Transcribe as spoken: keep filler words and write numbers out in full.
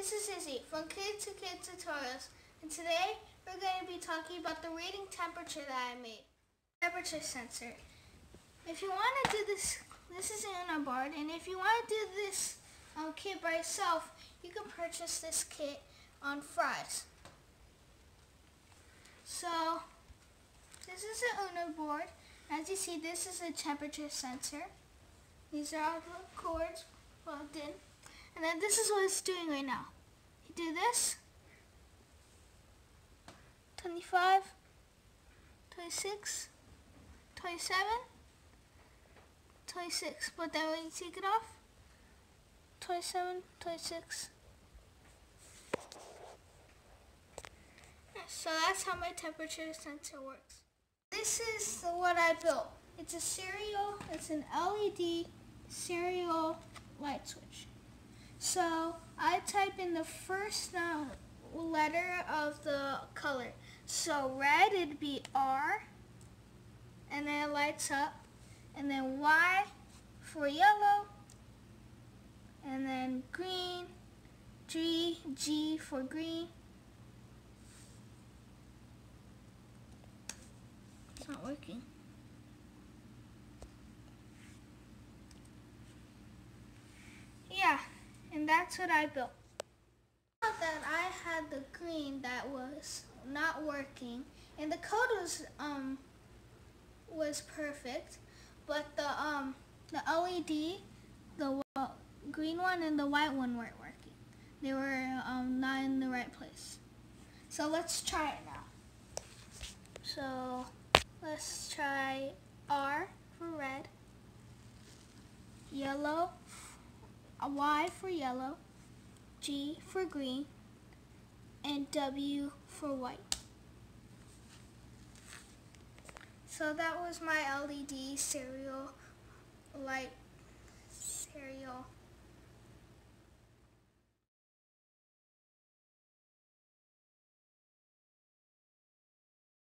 this is Izzy from Kids to Kids Tutorials, and today we're going to be talking about the reading temperature that I made. Temperature sensor. If you want to do this, this is an Uno board, and if you want to do this um, kit by yourself, you can purchase this kit on Fry's. So, this is an Uno board. As you see, this is a temperature sensor. These are all the cords plugged in. And then this is what it's doing right now. You do this, twenty-five, twenty-six, twenty-seven, twenty-six. But then when you take it off, twenty-seven, twenty-six. So that's how my temperature sensor works. This is the, what I built. It's a serial, it's an L E D serial light switch. So I type in the first uh, letter of the color. So red, it'd be R, and then it lights up, and then Y for yellow, and then green, G, G for green. It's not working. Yeah. And that's what I built. I thought that I had the green that was not working, and the code was um was perfect, but the um the L E D, the uh, green one and the white one weren't working. They were um not in the right place. So let's try it now. So let's try R for red, yellow, a Y for yellow, G for green, and W for white. So that was my L E D serial light serial